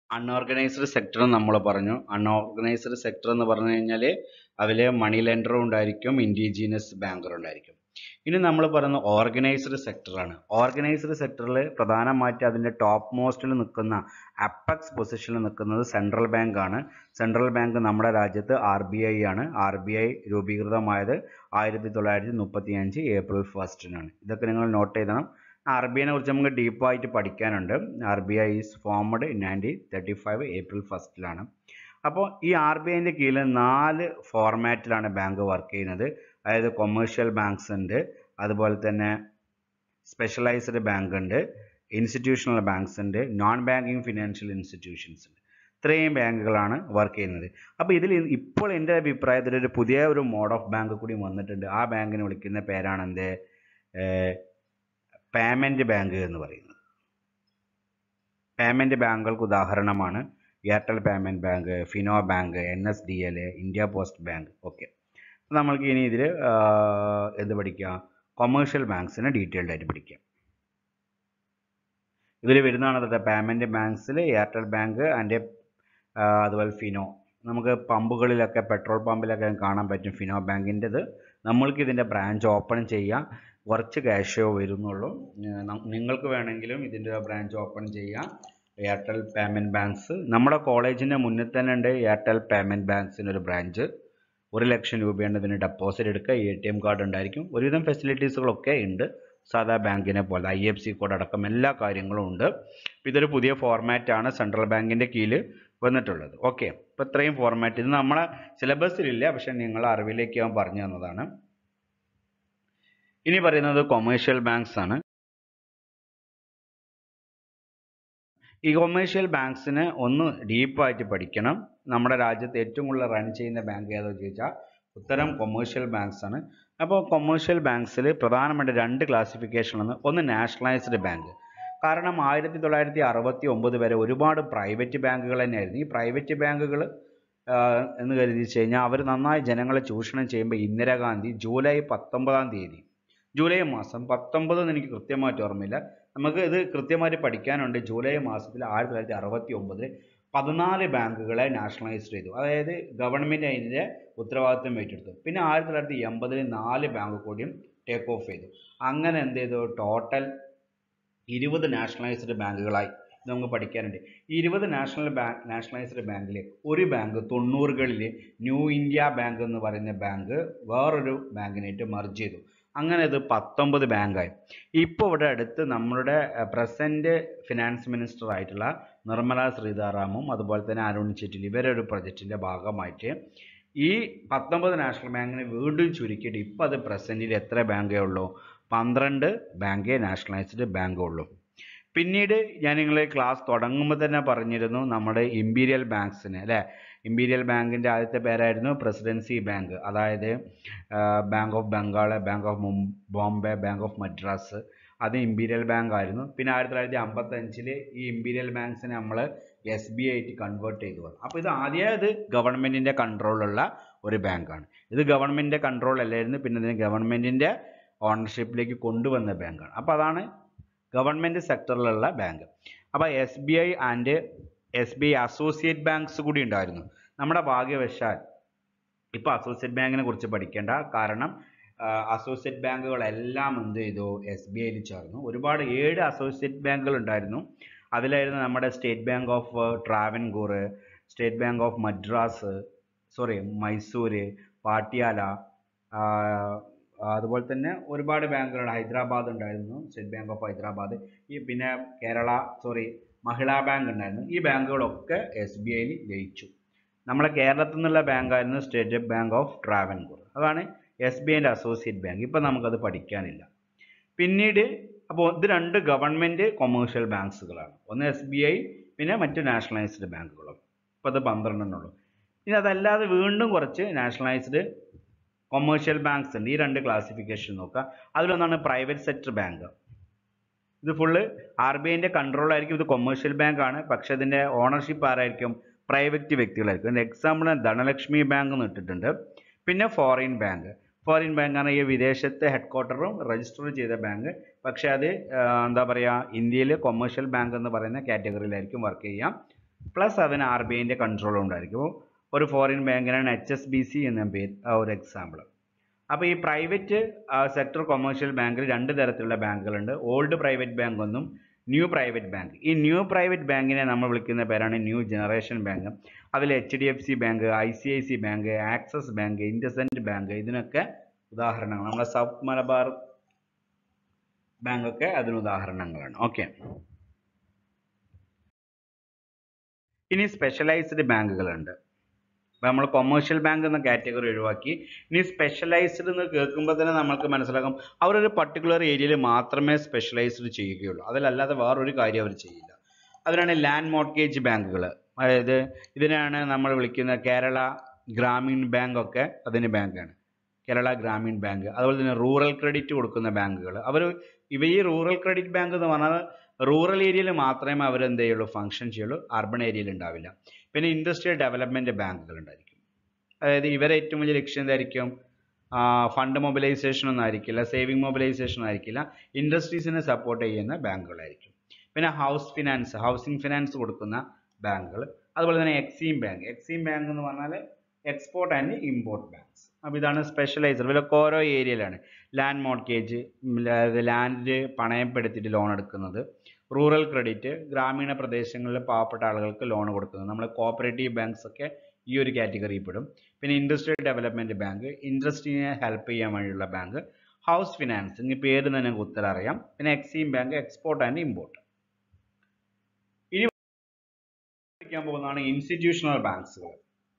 Unorganised sector നമ്മൾ പറഞ്ഞു. Unorganised sector എന്ന് പറഞ്ഞു കഴിഞ്ഞാൽ അതിൽ മണി ലെൻഡറും ഉണ്ടായിരിക്കും, ഇൻഡിജീനിയസ് ബാങ്കർ ഉണ്ടായിരിക്കും. ഇനി നമ്മൾ പറയുന്ന ഓർഗനൈസ്ഡ് സെക്ടറാണ്. ഓർഗനൈസ്ഡ് സെക്ടറിൽ പ്രധാനമായിട്ട് അതിൻ്റെ ടോപ്പ് മോസ്റ്റിൽ നിൽക്കുന്ന അപ്പക്സ് പൊസിഷനിൽ നിൽക്കുന്നത് സെൻട്രൽ ബാങ്ക് ആണ്. സെൻട്രൽ ബാങ്ക് നമ്മുടെ രാജ്യത്ത് RBI ആണ്. RBI രൂപീകൃതമായത് 1935 ഏപ്രിൽ 1 ഇതൊക്കെ നിങ്ങൾ നോട്ട് ചെയ്യണം. RBIനെ കുറിച്ച് നമുക്ക് ഡീപ്പായിട്ട് പഠിക്കാനുണ്ട്. RBI is formed in 1935 April 1 അപ്പോൾ ഈ RBIൻ്റെ കീഴിൽ 4 ഫോർമാറ്റിലാണ് ബാങ്ക് വർക്ക് ചെയ്യുന്നത്. അതായത് കൊമേഴ്ഷ്യൽ ബാങ്ക്സ് ഉണ്ട്, അതുപോലെ തന്നെ സ്പെഷ്യലൈസ്ഡ് ബാങ്ക് ഉണ്ട്, ഇൻസ്റ്റിറ്റ്യൂഷണൽ ബാങ്ക്സ് ഉണ്ട്, നോൺ ബാങ്കിങ് ഫിനാൻഷ്യൽ ഇൻസ്റ്റിറ്റ്യൂഷൻസ് ഉണ്ട്. ഇത്രയും ബാങ്കുകളാണ് വർക്ക് ചെയ്യുന്നത്. അപ്പോൾ ഇതിൽ ഇപ്പോൾ എൻ്റെ അഭിപ്രായത്തിൽ ഒരു പുതിയ മോഡ് ഓഫ് ബാങ്ക് കൂടി വന്നിട്ടുണ്ട്. ആ ബാങ്കിനെ വിളിക്കുന്ന പേരാണ് എന്ത്? പേയ്മെൻറ്റ് ബാങ്ക് എന്ന് പറയുന്നത്. പേയ്മെൻറ്റ് ബാങ്കുകൾക്ക് ഉദാഹരണമാണ് Airtel payment bank, Fino bank, NSDL, India post bank. Okay, നമ്മൾക്ക് ഇനി ഇതിൽ എന്ത് പഠിക്കാം? കൊമേഴ്ഷ്യൽ ബാങ്ക്സിനെ ഡീറ്റെയിൽഡ് ആയിട്ട് പഠിക്കാം. ഇതിൽ വരുന്നതാണ് പേയ്മെൻറ്റ് ബാങ്ക്സിൽ എയർടെൽ ബാങ്ക് ആൻഡ് അതുപോലെ ഫിനോ. നമുക്ക് പമ്പുകളിലൊക്കെ, പെട്രോൾ പമ്പിലൊക്കെ കാണാൻ പറ്റും ഫിനോ ബാങ്കിൻ്റെത്. നമ്മൾക്ക് ഇതിൻ്റെ ബ്രാഞ്ച് ഓപ്പൺ ചെയ്യാം. കുറച്ച് ക്യാഷേ വരുന്നുള്ളൂ. നിങ്ങൾക്ക് വേണമെങ്കിലും ഇതിൻ്റെ ബ്രാഞ്ച് ഓപ്പൺ ചെയ്യാം. എയർടെൽ പേയ്മെൻറ്റ് ബാങ്ക്സ് നമ്മുടെ കോളേജിൻ്റെ മുന്നിൽ തന്നെ ഉണ്ട്. എയർടെൽ പേയ്മെൻറ്റ് ബാങ്ക്സിനൊരു ബ്രാഞ്ച്. 1 ലക്ഷം രൂപയാണ് ഇതിന് ഡെപ്പോസിറ്റ് എടുക്കുക. ATM കാർഡ് ഉണ്ടായിരിക്കും. ഒരുവിധം ഫെസിലിറ്റീസുകളൊക്കെ ഉണ്ട്, സാധാ ബാങ്കിനെ പോലെ. IFSC കോഡ് അടക്കം എല്ലാ കാര്യങ്ങളും ഉണ്ട്. ഇതൊരു പുതിയ ഫോർമാറ്റാണ് സെൻട്രൽ ബാങ്കിൻ്റെ കീഴിൽ വന്നിട്ടുള്ളത്. ഓക്കെ, അപ്പോൾ ഇത്രയും ഫോർമാറ്റ് ഇത് നമ്മളെ സിലബസിലില്ല, പക്ഷേ നിങ്ങളുടെ അറിവിലേക്ക് ഞാൻ പറഞ്ഞു തന്നതാണ്. ഇനി പറയുന്നത് കൊമേഴ്ഷ്യൽ ബാങ്ക്സ് ആണ്. ഈ കൊമേഴ്ഷ്യൽ ബാങ്ക്സിനെ ഒന്ന് ഡീപ്പായിട്ട് പഠിക്കണം. നമ്മുടെ രാജ്യത്ത് ഏറ്റവും കൂടുതൽ റൺ ചെയ്യുന്ന ബാങ്ക് ഏതാണെന്ന് ചോദിച്ചാൽ ഉത്തരം കൊമേഴ്ഷ്യൽ ബാങ്ക്സ് ആണ്. അപ്പോൾ കൊമേഴ്ഷ്യൽ ബാങ്ക്സിൽ പ്രധാനമായിട്ട് 2 ക്ലാസിഫിക്കേഷനാണ്. ഒന്ന് നാഷണലൈസ്ഡ് ബാങ്ക്. കാരണം 1969 വരെ ഒരുപാട് പ്രൈവറ്റ് ബാങ്കുകൾ തന്നെയായിരുന്നു. ഈ പ്രൈവറ്റ് ബാങ്കുകൾ എന്ന് കരുതിച്ചു കഴിഞ്ഞാൽ അവർ നന്നായി ജനങ്ങളെ ചൂഷണം ചെയ്യുമ്പോൾ ഇന്ദിരാഗാന്ധി ജൂലൈ മാസം 19 എന്ന് എനിക്ക് കൃത്യമായിട്ട് ഓർമ്മയില്ല, നമുക്ക് ഇത് കൃത്യമായിട്ട് പഠിക്കാനുണ്ട്. ജൂലൈ മാസത്തിൽ 1969 14 ബാങ്കുകളെ നാഷണലൈസ് ചെയ്തു. അതായത് ഗവൺമെൻറ് അതിൻ്റെ ഉത്തരവാദിത്വം ഏറ്റെടുത്തു. പിന്നെ 1980 4 ബാങ്ക് കൂടിയും ടേക്ക് ഓഫ് ചെയ്തു. അങ്ങനെ എന്ത് ചെയ്തു? ടോട്ടൽ 20 നാഷണലൈസ്ഡ് ബാങ്കുകളായി. ഇത് നമുക്ക് പഠിക്കാനുണ്ട്. ഈ 20 നാഷണലൈസ്ഡ് ബാങ്കിൽ ഒരു ബാങ്ക് 90കളിൽ ന്യൂ ഇന്ത്യ ബാങ്ക് എന്ന് പറയുന്ന ബാങ്ക് വേറൊരു ബാങ്കിനായിട്ട് മെർജ് ചെയ്തു. അങ്ങനെ ഇത് 19 ബാങ്കായി. ഇപ്പോൾ ഇവിടെ അടുത്ത് നമ്മളുടെ പ്രസൻറ്റ് ഫിനാൻസ് മിനിസ്റ്റർ ആയിട്ടുള്ള നിർമ്മല സീതാരാമനും അതുപോലെ തന്നെ അരുൺ ജെയ്റ്റ്ലി ഇവരൊരു പ്രൊജക്റ്റിൻ്റെ ഭാഗമായിട്ട് ഈ 19 നാഷണൽ ബാങ്കിനെ വീണ്ടും ചുരുക്കിയിട്ട് ഇപ്പോൾ അത് പ്രസൻറ്റിൽ എത്ര ബാങ്കേ ഉള്ളൂ? 12 ബാങ്കേ നാഷണലൈസ്ഡ് ബാങ്കേ ഉള്ളൂ. പിന്നീട് ഞാൻ നിങ്ങളെ ക്ലാസ് തുടങ്ങുമ്പോൾ തന്നെ പറഞ്ഞിരുന്നു നമ്മുടെ ഇമ്പീരിയൽ ബാങ്ക്സിന്, അല്ലേ? ഇമ്പീരിയൽ ബാങ്കിൻ്റെ ആദ്യത്തെ പേരായിരുന്നു പ്രസിഡൻസി ബാങ്ക്. അതായത് bank of Bengal, bank of Bombay, bank of Madras, അത് ഇമ്പീരിയൽ ബാങ്ക് ആയിരുന്നു. പിന്നെ 1955 ഈ ഇമ്പീരിയൽ ബാങ്ക്സിനെ നമ്മൾ SBI ആയിട്ട് കൺവേർട്ട് ചെയ്തു വന്നു. അപ്പോൾ ഇത് ആദ്യം ഗവൺമെൻറ്റിൻ്റെ കൺട്രോളുള്ള ഒരു ബാങ്കാണ്. ഇത് ഗവൺമെൻറ്റിൻ്റെ കൺട്രോൾ അല്ലായിരുന്നു, പിന്നെ ഇതിന് ഗവൺമെൻറ്റിൻ്റെ ഓണർഷിപ്പിലേക്ക് കൊണ്ടുവന്ന ബാങ്കാണ്. അപ്പോൾ അതാണ് ഗവൺമെൻറ് സെക്ടറിലുള്ള ബാങ്ക്. അപ്പോൾ SBI and SBI associate banks കൂടി ഉണ്ടായിരുന്നു. നമ്മുടെ ഭാഗ്യവശാൽ ഇപ്പോൾ അസോസിയേറ്റ് ബാങ്കിനെ കുറിച്ച് പഠിക്കേണ്ട, കാരണം അസോസിയേറ്റ് ബാങ്കുകളെല്ലാം എന്ത് ചെയ്തു? SBIയിൽ ചേർന്നു. ഒരുപാട് 7 അസോസിയേറ്റ് ബാങ്കുകൾ ഉണ്ടായിരുന്നു. അതിലായിരുന്നു നമ്മുടെ state bank of Travancore, state bank of Mysore, Patiala, അതുപോലെ തന്നെ ഒരുപാട് ബാങ്കുകൾ. ഹൈദരാബാദ് ഉണ്ടായിരുന്നു, സ്റ്റേറ്റ് ബാങ്ക് ഓഫ് ഹൈദരാബാദ്. പിന്നെ മഹിളാ ബാങ്ക് ഉണ്ടായിരുന്നു. ഈ ബാങ്കുകളൊക്കെ SBIയിൽ ലയിച്ചു. നമ്മളെ കേരളത്തിൽ നിന്നുള്ള ബാങ്കായിരുന്നു സ്റ്റേറ്റ് ബാങ്ക് ഓഫ് ട്രാവൻകൂർ. അതാണ് SBIൻ്റെ അസോസിയേറ്റ് ബാങ്ക്. ഇപ്പം നമുക്കത് പഠിക്കാനില്ല. പിന്നീട് അപ്പോൾ ഇത് 2 ഗവൺമെൻറ് കൊമേഴ്ഷ്യൽ ബാങ്ക്സുകളാണ്. ഒന്ന് SBI, പിന്നെ മറ്റു നാഷണലൈസ്ഡ് ബാങ്കുകളും. ഇപ്പോൾ അത് 12 ഉള്ളൂ. ഇനി അതല്ലാതെ വീണ്ടും കുറച്ച് നാഷണലൈസ്ഡ് കൊമേഴ്ഷ്യൽ ബാങ്ക്സ് ഉണ്ട്. ഈ 2 ക്ലാസിഫിക്കേഷൻ നോക്കുക. അതിലൊന്നാണ് പ്രൈവറ്റ് സെക്ടർ ബാങ്ക്. ഇത് ഫുള്ള് RBIൻ്റെ കൺട്രോളായിരിക്കും. ഇത് കൊമേഴ്ഷ്യൽ ബാങ്ക് ആണ്, പക്ഷേ ഇതിൻ്റെ ഓണർഷിപ്പ് ആരായിരിക്കും? പ്രൈവറ്റ് വ്യക്തികളായിരിക്കും. ഇതിൻ്റെ എക്സാമ്പിൾ ധനലക്ഷ്മി ബാങ്ക് എന്ന് ഇട്ടിട്ടുണ്ട്. പിന്നെ ഫോറിൻ ബാങ്ക് ആണ് ഈ വിദേശത്തെ ഹെഡ്ക്വാർട്ടറും രജിസ്റ്റർ ചെയ്ത ബാങ്ക്. പക്ഷേ അത് എന്താ പറയുക, ഇന്ത്യയിൽ കൊമേഴ്ഷ്യൽ ബാങ്ക് എന്ന് പറയുന്ന കാറ്റഗറിയിലായിരിക്കും വർക്ക് ചെയ്യാം. പ്ലസ് അതിന് ആർ ബി ഐൻ്റെ കൺട്രോൾ ഉണ്ടായിരിക്കും. ഒരു ഫോറിൻ ബാങ്കിനാണ് HSBC എന്ന പേര്, ഒരു എക്സാമ്പിൾ. അപ്പോൾ ഈ പ്രൈവറ്റ് സെക്ടർ കൊമേഴ്ഷ്യൽ ബാങ്കിൽ രണ്ട് തരത്തിലുള്ള ബാങ്കുകളുണ്ട്. ഓൾഡ് പ്രൈവറ്റ് ബാങ്ക് ഒന്നും ന്യൂ പ്രൈവറ്റ് ബാങ്ക്. ഈ ന്യൂ പ്രൈവറ്റ് ബാങ്കിനെ നമ്മൾ വിളിക്കുന്ന പേരാണ് ന്യൂ ജനറേഷൻ ബാങ്ക്. അതിൽ HDFC bank, ICICI bank, Axis bank, IndusInd bank ഇതിനൊക്കെ ഉദാഹരണങ്ങൾ. നമ്മുടെ സൗത്ത് മലബാർ ബാങ്ക് ഒക്കെ അതിന് ഉദാഹരണങ്ങളാണ്. ഓക്കെ, ഇനി സ്പെഷ്യലൈസ്ഡ് ബാങ്കുകളുണ്ട്. നമ്മൾ കൊമേഴ്ഷ്യൽ ബാങ്ക് എന്ന കാറ്റഗറി ഒഴിവാക്കി ഇനി സ്പെഷ്യലൈസ്ഡ് എന്ന് കേൾക്കുമ്പോൾ തന്നെ നമുക്ക് മനസ്സിലാക്കും അവരൊരു പർട്ടിക്കുലർ ഏരിയയിൽ മാത്രമേ സ്പെഷ്യലൈസ്ഡ് ചെയ്യുകയുള്ളൂ, അതിലല്ലാതെ വേറൊരു കാര്യം അവർ ചെയ്യില്ല. അതിനാണ് ലാൻഡ് മോർട്ട്ഗേജ് ബാങ്കുകൾ. അതായത് ഇതിനാണ് നമ്മൾ വിളിക്കുന്ന കേരള ഗ്രാമീൺ ബാങ്ക് ഒക്കെ അതിന് ബാങ്കാണ്, കേരള ഗ്രാമീൺ ബാങ്ക്. അതുപോലെ തന്നെ റൂറൽ ക്രെഡിറ്റ് കൊടുക്കുന്ന ബാങ്കുകൾ. ഈ റൂറൽ ക്രെഡിറ്റ് ബാങ്ക് എന്ന് പറഞ്ഞാൽ റൂറൽ ഏരിയയിൽ മാത്രമേ അവർ എന്ത് ചെയ്യുള്ളൂ, ഫംഗ്ഷൻ ചെയ്യുള്ളൂ, അർബൺ ഏരിയയിൽ ഉണ്ടാവില്ല. പിന്നെ ഇൻഡസ്ട്രിയൽ ഡെവലപ്മെൻറ്റ് ബാങ്കുകൾ ഉണ്ടായിരിക്കും. അതായത് ഇവരെ ഏറ്റവും വലിയ ലക്ഷ്യം എന്തായിരിക്കും, ഫണ്ട് മൊബിലൈസേഷൻ ഒന്നും ആയിരിക്കില്ല, സേവിങ് മൊബിലൈസേഷൻ ആയിരിക്കില്ല, ഇൻഡസ്ട്രീസിനെ സപ്പോർട്ട് ചെയ്യുന്ന ബാങ്കുകളായിരിക്കും. പിന്നെ ഹൗസിംഗ് ഫിനാൻസ് കൊടുക്കുന്ന ബാങ്കുകൾ. അതുപോലെ തന്നെ എക്സിം ബാങ്ക് എന്ന് പറഞ്ഞാൽ എക്സ്പോർട്ട് ആൻഡ് ഇമ്പോർട്ട് ബാങ്ക്സ്. അപ്പോൾ ഇതാണ് സ്പെഷ്യലൈസർ. ഇവരൊക്കെ ഓരോ ഏരിയയിലാണ്. ലാൻഡ് മോർട്ട്ഗേജ്, ലാൻഡ് പണയപ്പെടുത്തിയിട്ട് ലോൺ എടുക്കുന്നത്. റൂറൽ ക്രെഡിറ്റ്, ഗ്രാമീണ പ്രദേശങ്ങളിലെ പാവപ്പെട്ട ആളുകൾക്ക് ലോൺ കൊടുക്കുന്നത്. നമ്മൾ കോപ്പറേറ്റീവ് ബാങ്ക്സ് ഒക്കെ ഈ ഒരു കാറ്റഗറിയിൽ പെടും. പിന്നെ ഇൻഡസ്ട്രിയൽ ഡെവലപ്മെൻറ്റ് ബാങ്ക്, ഇൻഡസ്ട്രീനെ ഹെൽപ്പ് ചെയ്യാൻ വേണ്ടിയുള്ള ബാങ്ക്. ഹൗസ് ഫിനാൻസ്, ഇനി പേര് തന്നെ നിങ്ങൾക്ക് ഉത്തരം അറിയാം. പിന്നെ EXIM bank, export and import. ഇനി പഠിക്കാൻ പോകുന്നതാണ് ഇൻസ്റ്റിറ്റ്യൂഷണൽ ബാങ്ക്സുകൾ.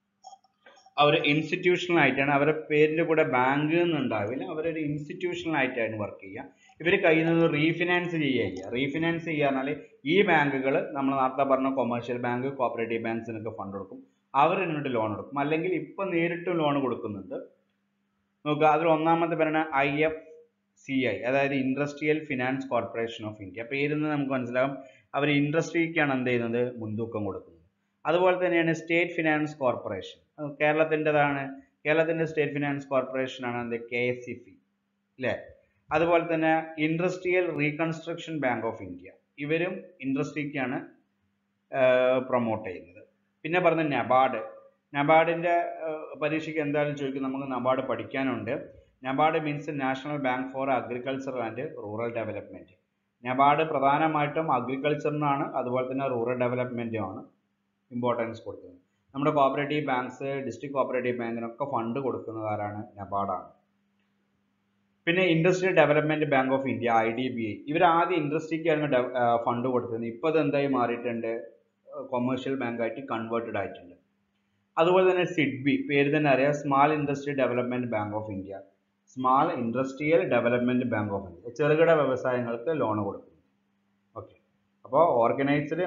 അവർ ഇൻസ്റ്റിറ്റ്യൂഷണൽ ആയിട്ടാണ്, അവരുടെ പേരിൻ്റെ കൂടെ ബാങ്ക് എന്നുണ്ടാവില്ല, അവരൊരു ഇൻസ്റ്റിറ്റ്യൂഷണൽ ആയിട്ടാണ് വർക്ക് ചെയ്യുക. ഇവർ കയ്യിൽ നിന്ന് റീഫിനാൻസ് ചെയ്യുക. റീഫിനാൻസ് ചെയ്യുക പറഞ്ഞാൽ ഈ ബാങ്കുകൾ നമ്മൾ നേരത്തെ പറഞ്ഞ കൊമേഴ്ഷ്യൽ ബാങ്ക്, കോപ്പറേറ്റീവ് ബാങ്ക്സിനൊക്കെ ഫണ്ട് കൊടുക്കും, അവർ എന്നിട്ട് ലോൺ കൊടുക്കും. അല്ലെങ്കിൽ ഇപ്പം നേരിട്ട് ലോൺ കൊടുക്കുന്നുണ്ട്. നോക്കുക, അതിൽ ഒന്നാമത്തെ പേരാണ് IFCI, അതായത് industrial finance corporation of India. പേരിൽ നിന്ന് നമുക്ക് മനസ്സിലാകും അവർ ഇൻഡസ്ട്രിക്കാണ് എന്ത് ചെയ്യുന്നത്, മുൻതൂക്കം കൊടുക്കുന്നത്. അതുപോലെ തന്നെയാണ് സ്റ്റേറ്റ് ഫിനാൻസ് കോർപ്പറേഷൻ, കേരളത്തിൻ്റെതാണ്. കേരളത്തിൻ്റെ സ്റ്റേറ്റ് ഫിനാൻസ് കോർപ്പറേഷൻ ആണ് എന്ത്, KSEF അല്ലേ. അതുപോലെ തന്നെ industrial reconstruction bank of India, ഇവരും ഇൻഡസ്ട്രിക്കാണ് പ്രൊമോട്ട് ചെയ്യുന്നത്. പിന്നെ പറഞ്ഞ നബാർഡിൻ്റെ പരീക്ഷയ്ക്ക് എന്തായാലും ചോദിക്കും, നമുക്ക് നബാർഡ് പഠിക്കാനുണ്ട്. NABARD means national bank for agriculture and rural development. NABARD പ്രധാനമായിട്ടും അഗ്രികൾച്ചറിനാണ്, അതുപോലെ തന്നെ റൂറൽ ഡെവലപ്മെൻറ്റിനുമാണ് ഇമ്പോർട്ടൻസ് കൊടുക്കുന്നത്. നമ്മുടെ കോപ്പറേറ്റീവ് ബാങ്ക്സ്, ഡിസ്ട്രിക്ട് കോപ്പറേറ്റീവ് ബാങ്കിനൊക്കെ ഫണ്ട് കൊടുക്കുന്നത് ആരാണ്, നബാർഡാണ്. പിന്നെ industrial development bank of India, IDBI, ഇവർ ആദ്യം ഇൻഡസ്ട്രിക്കാണ് ഫണ്ട് കൊടുത്തിരുന്നത്. ഇപ്പോൾ അത് എന്തായി മാറിയിട്ടുണ്ട്, കൊമേഴ്ഷ്യൽ ബാങ്കായിട്ട് കൺവേർട്ടഡ് ആയിട്ടുണ്ട്. അതുപോലെ തന്നെ SIDBI, പേര് തന്നെ അറിയാം, small industrial development bank of India. Small industrial development bank of India, ചെറുകിട വ്യവസായങ്ങൾക്ക് ലോൺ കൊടുക്കുന്നു. ഓക്കെ, അപ്പോൾ ഓർഗനൈസ്ഡ്,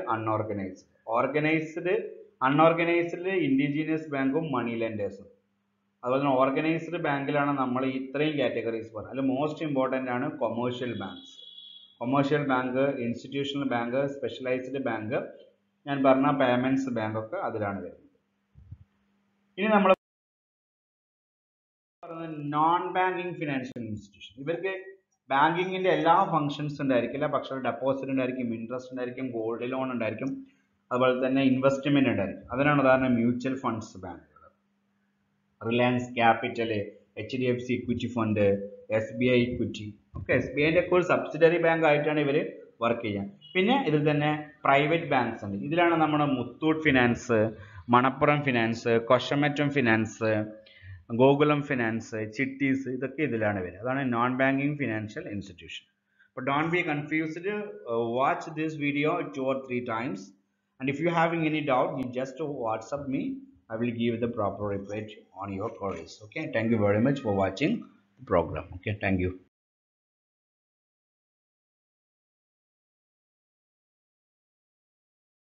അൺഓർഗനൈസ്ഡ് ഇൻഡിജീനിയസ് ബാങ്കും മണി ലെൻഡേഴ്സും. അതുപോലെ തന്നെ ഓർഗനൈസ്ഡ് ബാങ്കിലാണ് നമ്മൾ ഇത്രയും കാറ്റഗറീസ് പറഞ്ഞത്. അതിൽ മോസ്റ്റ് ഇമ്പോർട്ടൻ്റ് ആണ് commercial bank, institutional bank, specialised bank, ഞാൻ പറഞ്ഞ പേയ്മെൻറ്റ്സ് ബാങ്ക് ഒക്കെ അതിലാണ് വരുന്നത്. ഇനി നമ്മൾ നോൺ ബാങ്കിങ് ഫിനാൻഷ്യൽ ഇൻസ്റ്റിറ്റ്യൂഷൻ. ഇവർക്ക് ബാങ്കിങ്ങിൻ്റെ എല്ലാ ഫങ്ഷൻസ് ഉണ്ടായിരിക്കില്ല, പക്ഷേ ഡെപ്പോസിറ്റ് ഉണ്ടായിരിക്കും, ഇൻട്രസ്റ്റ് ഉണ്ടായിരിക്കും, ഗോൾഡ് ലോൺ ഉണ്ടായിരിക്കും, അതുപോലെ തന്നെ ഇൻവെസ്റ്റ്മെൻറ്റ് ഉണ്ടായിരിക്കും. അതിനാണ് ഉദാഹരണം മ്യൂച്വൽ ഫണ്ട്സ് ബാങ്കുകൾ, Reliance capital, HDFC equity fund, SBI equity. Okay, SBIൻ്റെ ഒക്കെ ഒരു സബ്സിഡറി ബാങ്ക് ആയിട്ടാണ് ഇവർ വർക്ക് ചെയ്യുക. പിന്നെ ഇതിൽ തന്നെ പ്രൈവറ്റ് ബാങ്ക്സ് ഉണ്ട്. ഇതിലാണ് നമ്മുടെ Muthoot finance, Manappuram finance, Kosamattam finance, Gokulam finance, ചിട്ടീസ്, ഇതൊക്കെ ഇതിലാണ് വരിക. അതാണ് non banking financial institution. But don't be confused. Watch this video 2 or 3 times, and if you having any doubt, you just WhatsApp me. I will give the proper reply on your queries. Okay, thank you very much for watching the program. Okay, thank you.